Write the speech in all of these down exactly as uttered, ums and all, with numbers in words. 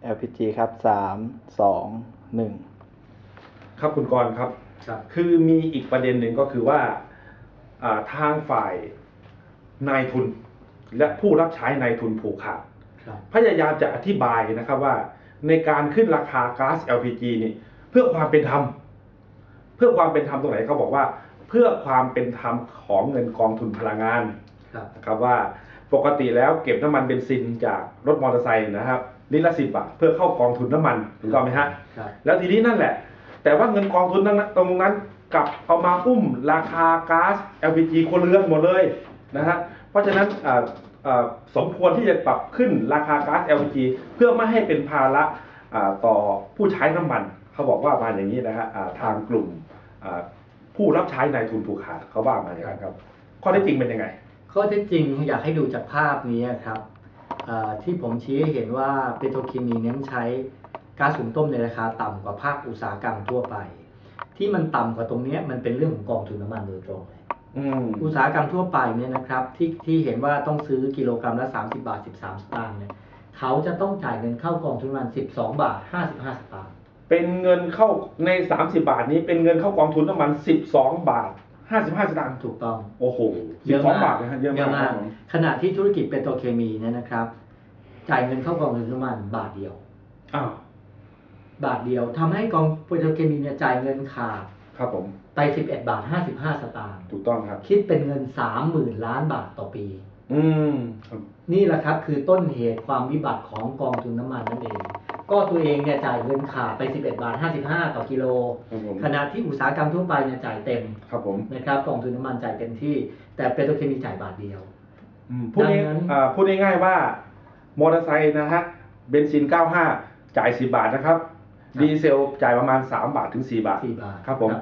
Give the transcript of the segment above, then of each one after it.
แอล พี จี ครับสามสองหนึ่งครับคุณกรณ์ครับคือมีอีกประเด็นหนึ่งก็คือว่าทางฝ่ายนายทุนและผู้รับใช้นายทุนผูกขาดพยายามจะอธิบายนะครับว่าในการขึ้นราคาก๊าซ แอล พี จี นี่เพื่อความเป็นธรรมเพื่อความเป็นธรรมตรงไหนเขาบอกว่าเพื่อความเป็นธรรมของเงินกองทุนพลังงานนะครับว่าปกติแล้วเก็บน้ำมันเบนซินจากรถมอเตอร์ไซค์นะครับลิตรละสิบบาทเพื่อเข้ากองทุนน้ำมันถูกต้องไหมฮะแล้วทีนี้นั่นแหละแต่ว่าเงินกองทุนนั้นตรงนั้นกลับเอามาอุ้มราคาก๊าซ แอล พี จี ครัวเรือนหมดเลยนะฮะเพราะฉะนั้นสมควรที่จะปรับขึ้นราคาก๊าซ แอล พี จี เพื่อไม่ให้เป็นภาระต่อผู้ใช้น้ำมันเขาบอกว่ามาอย่างนี้นะฮะทางกลุ่มผู้รับใช้นายทุนผูกขาดเขาว่ามาอย่างนั้นครับข้อเท็จจริงเป็นยังไงข้อเท็จจริงอยากให้ดูจากภาพนี้ครับที่ผมชี้ให้เห็นว่าเปโตรเคมีเน้นใช้ก๊าซหุงต้มในราคาต่ำกว่าภาคอุตสาหกรรมทั่วไปที่มันต่ำกว่าตรงนี้มันเป็นเรื่องของกองทุนน้ำมันโดยตรงเลยอุตสาหกรรมทั่วไปเนี่ยนะครับที่ที่เห็นว่าต้องซื้อกิโลกรัมละสามสิบบาทสิบสามสตางค์เนี่ยเขาจะต้องจ่ายเงินเข้ากองทุนน้ำมันสิบสองบาทห้าสิบห้าสตางค์เป็นเงินเข้าในสามสิบบาทนี้เป็นเงินเข้ากองทุนน้ำมันสิบสองบาทห้าสิบห้าสตางค์ถูกต้องโอ้โหสิบสองบาทนะฮะเยอะมากขณะที่ธุรกิจเปโตรเคมีเนี่ยนะครับจ่ายเงินเข้ากองทุนน้ำมันบาทเดียวอ้าวบาทเดียวทำให้กองเปโตรเคมีเนี่ยจ่ายเงินขาดครับผมไปสิบเอ็ดบาทห้าสิบห้าสตางค์ถูกต้องครับคิดเป็นเงิน สามหมื่น ล้านบาทต่อปีอืมนี่แหละครับคือต้นเหตุความวิบัติของกองทุนน้ำมันนั่นเองก็ตัวเองเนี่ยจ่ายเงินขาดไปสิบเอ็ดบาทห้าสิบห้าต่อกิโลขณะที่อุตสาหกรรมทั่วไปเนี่ยจ่ายเต็มครับผมนะครับกองทุนน้ำมันจ่ายเต็มที่แต่เปโตรเคมีจ่ายบาทเดียวพูดง่ายพูดง่ายๆว่ามอเตอร์ไซค์นะฮะเบนซินเก้าสิบห้าจ่ายสิบบาทนะครับดีเซลจ่ายประมาณสามบาทถึงสี่บาทครับผม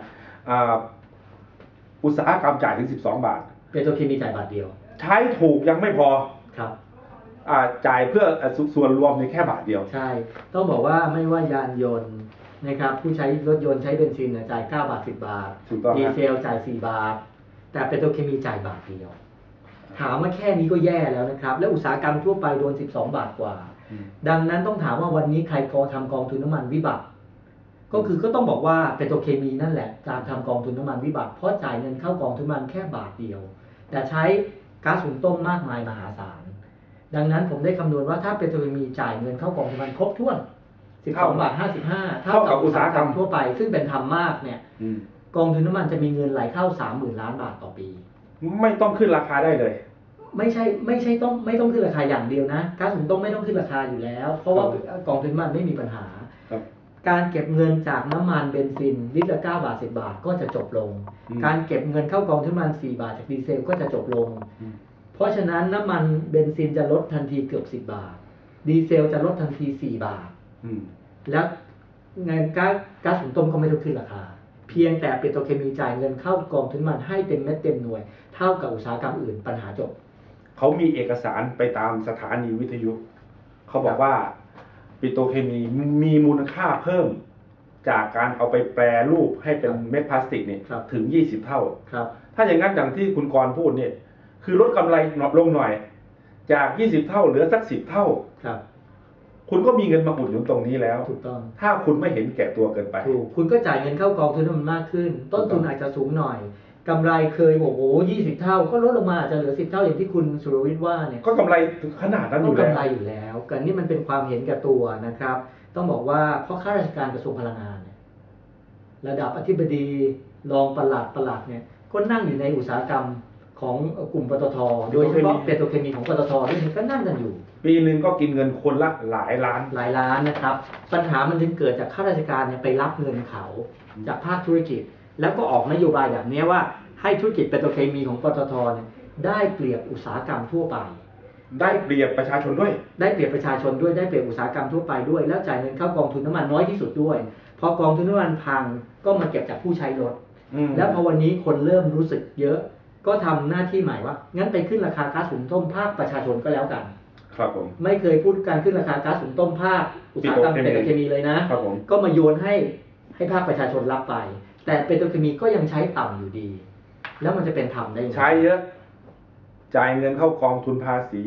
อุตสาหกรรมจ่ายถึงสิบสองบาทเปโตรเคมีจ่ายบาทเดียวใช้ถูกยังไม่พอครับจ่ายเพื่อส่วนรวมในแค่บาทเดียวใช่ต้องบอกว่าไม่ว่ายานยนต์นะครับผู้ใช้รถยนต์ใช้เบนซินจ่ายเก้าบาทสิบบาทดีเซลจ่ายสี่บาทแต่เปโตรเคมีจ่ายบาทเดียวถามว่าแค่นี้ก็แย่แล้วนะครับแล้วอุตสาหกรรมทั่วไปโดนสิบสองบาทกว่าดังนั้นต้องถามว่าวันนี้ใครกองทำกองทุนน้ำมันวิบัติก็คือก็ต้องบอกว่าเปโตรเคมีนั่นแหละการทำกองทุนน้ำมันวิบัติเพราะจ่ายเงินเข้ากองทุนน้ำมันแค่บาทเดียวแต่ใช้ก๊าซหุงต้มมากมายมหาศาลดังนั้นผมได้คำนวณว่าถ้าเปโตรเคมีจ่ายเงินเข้ากองทุนน้ำมันครบถ้วนสิบสองบาทห้าสิบห้าเท่ากับอุตสาหกรรมทั่วไปซึ่งเป็นธรรมมากเนี่ยกองทุนน้ำมันจะมีเงินไหลเข้า สามหมื่น ล้านบาทต่อปีไม่ต้องขึ้นราคาได้เลยไม่ใช่ไม่ใช่ต้องไม่ต้องขึ้นราคาอย่างเดียวนะก๊าซหุงต้มไม่ต้องขึ้นราคาอยู่แล้วเพราะว่ากองทุนน้ำมันไม่มีปัญหาการเก็บเงินจากน้ำมันเบนซินลิตรละเก้าบาทสิบบาทก็จะจบลงการเก็บเงินเข้ากองทุนน้ำมันสี่บาทจากดีเซลก็จะจบลงเพราะฉะนั้นน้ำมันเบนซินจะลดทันทีเกือบสิบบาทดีเซลจะลดทันทีสี่บาทแล้วเงินก๊าซก๊าซหุงต้มก็ไม่ต้องขึ้นราคาเพียงแต่เปโตรเคมีจ่ายเงินเข้ากองทุนน้ำมันให้เต็มเม็ดเต็มหน่วยเท่ากับอุตสาหกรรมอื่นปัญหาจบเขามีเอกสารไปตามสถานีวิทยุเขาบอกว่าปิโตรเคมีมีมูลค่าเพิ่มจากการเอาไปแปรรูปให้เป็นเม็ดพลาสติกเนี่ยถึงยี่สิบเท่าถ้าอย่างนั้นอย่างที่คุณกรณ์พูดเนี่ยคือลดกำไรลงหน่อยจากยี่สิบเท่าเหลือสักสิบเท่าครับคุณก็มีเงินมาอุดหนุนตรงนี้แล้วถูกต้องถ้าคุณไม่เห็นแก่ตัวเกินไปถูกคุณก็จ่ายเงินเข้ากองทุนมันมากขึ้นต้นทุนอาจจะสูงหน่อยกำไรเคยบอกโอ้ยี่สิบเท่าก็ลดลงมาอาจจะเหลือสิบเท่าอย่างที่คุณสุรวิทย์ว่าเนี่ยก็กำไรขนาดนั้นอยู่แล้วก็กำไรอยู่แล้วกันนี่มันเป็นความเห็นแก่ตัวนะครับต้องบอกว่าเพราะข้าราชการกระทรวงพลังงานเนี่ยระดับอธิบดีรองปลัดปลัดเนี่ยก็นั่งอยู่ในอุตสาหกรรมของกลุ่มปตท.โดยเฉพาะเปโตรเคมีของปตท.ด้วยก็นั่งกันอยู่ปีหนึ่งก็กินเงินคนละหลายล้านหลายล้านนะครับปัญหามันจึงเกิดจากข้าราชการเนี่ยไปรับเงินเขาจากภาคธุรกิจแล้วก็ออกนโยบายแบบนี้ว่าให้ธุรกิจเปโตรเคมีของปตท.เนี่ยได้เปรียบอุตสาหกรรมทั่วไปได้เปรียบประชาชนด้วยได้เปรียบประชาชนด้วยได้เปรียบอุตสาหกรรมทั่วไปด้วยแล้วจ่ายเงินเข้ากองทุนน้ำมันน้อยที่สุดด้วยพอกองทุนน้ำมันพังก็มาเก็บจากผู้ใช้รถแล้วพอวันนี้คนเริ่มรู้สึกเยอะก็ทำหน้าที่ใหม่ว่างั้นไปขึ้นราคาก๊าซหุงต้มภาคประชาชนก็แล้วกันครับผมไม่เคยพูดการขึ้นราคาก๊าซหุงต้มภาคอุตสาหกรรมเปโตรเคมีเลยนะก็มาโยนให้ให้ภาคประชาชนรับไปแต่เปโตรเคมีก็ยังใช้ต่ำอยู่ดีแล้วมันจะเป็นธรรมได้ยังไงใช้เยอะจ่ายเงินเข้ากองทุนภาษี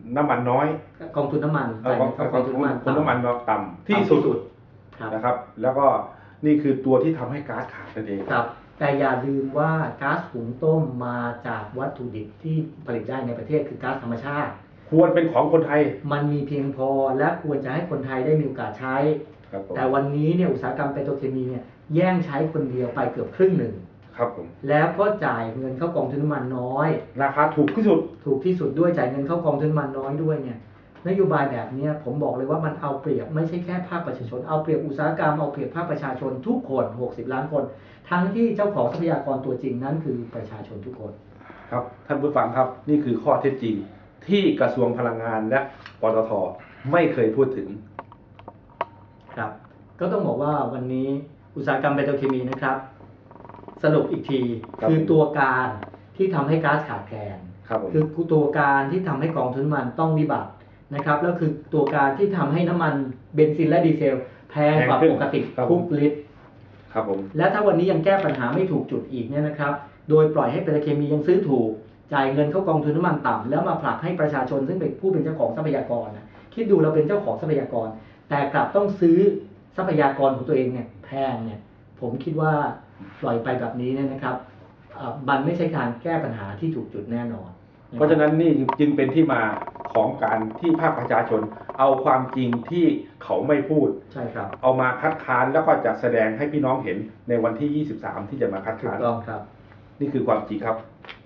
น้ำมันน้อยกองทุนน้ำมันเอ่อกองจ่ายกองทุนน้ำมันต่ำที่ต่ำสุดครับนะครับ แล้วก็นี่คือตัวที่ทำให้ก๊าซขาดนั่นเองครับแต่อย่าลืมว่าก๊าซหุงต้มมาจากวัตถุดิบที่ผลิตได้ในประเทศคือก๊าซธรรมชาติควรเป็นของคนไทยมันมีเพียงพอและควรจะให้คนไทยได้มีโอกาสใช้ครับผมแต่วันนี้เนี่ยอุตสาหกรรมเปโตรเคมีเนี่ยแย่งใช้คนเดียวไปเกือบครึ่งหนึ่งครับผมแล้วก็จ่ายเงินเข้ากองทุนน้ำมันน้อยราคาถูกที่สุดถูกที่สุดด้วยจ่ายเงินเข้ากองทุนน้ำมันน้อยด้วยเนี่ยนโยบายแบบเนี้ยผมบอกเลยว่ามันเอาเปรียบไม่ใช่แค่ภาคประชาชนเอาเปรียบอุตสาหกรรมเอาเปรียบภาคประชาชนทุกคนหกสิบล้านคน ทั้งที่เจ้าของทรัพยากรตัวจริงนั้นคือประชาชนทุกคนครับท่านผู้ฟังครับนี่คือข้อเท็จจริงที่กระทรวงพลังงานและปตทไม่เคยพูดถึงครับก็ต้องบอกว่าวันนี้อุตสาหกรรมเปโตรเคมีนะครับสรุปอีกทีครับคือตัวการที่ทำให้ก๊าซขาดแคลนครับผมคือตัวการที่ทำให้กองทุนน้ำมันต้องวิบัตินะครับแล้วคือตัวการที่ทำให้น้ำมันเบนซินและดีเซลแพงกว่าปกติทุกลิตรครับผมและถ้าวันนี้ยังแก้ปัญหาไม่ถูกจุดอีกเนี่ยนะครับโดยปล่อยให้เปโตรเคมียังซื้อถูกจ่ายเงินเข้ากองทุนน้ำมันต่ำแล้วมาผลักให้ประชาชนซึ่งเป็นผู้เป็นเจ้าของทรัพยากรนะคิดดูเราเป็นเจ้าของทรัพยากร แต่กลับต้องซื้อทรัพยากรของตัวเองเนี่ยแพงเนี่ยผมคิดว่าปล่อยไปแบบนี้เนี่ยนะครับอ่ามันไม่ใช่การแก้ปัญหาที่ถูกจุดแน่นอนเพราะฉะนั้นนี่จึงเป็นที่มาของการที่ภาคประชาชน เอาความจริงที่เขาไม่พูดใช่ครับเอามาคัดค้านแล้วก็จะแสดงให้พี่น้องเห็นในวันที่ยี่สิบสามที่จะมาคัดถูกค้านต้องครับนี่คือความจริงครับ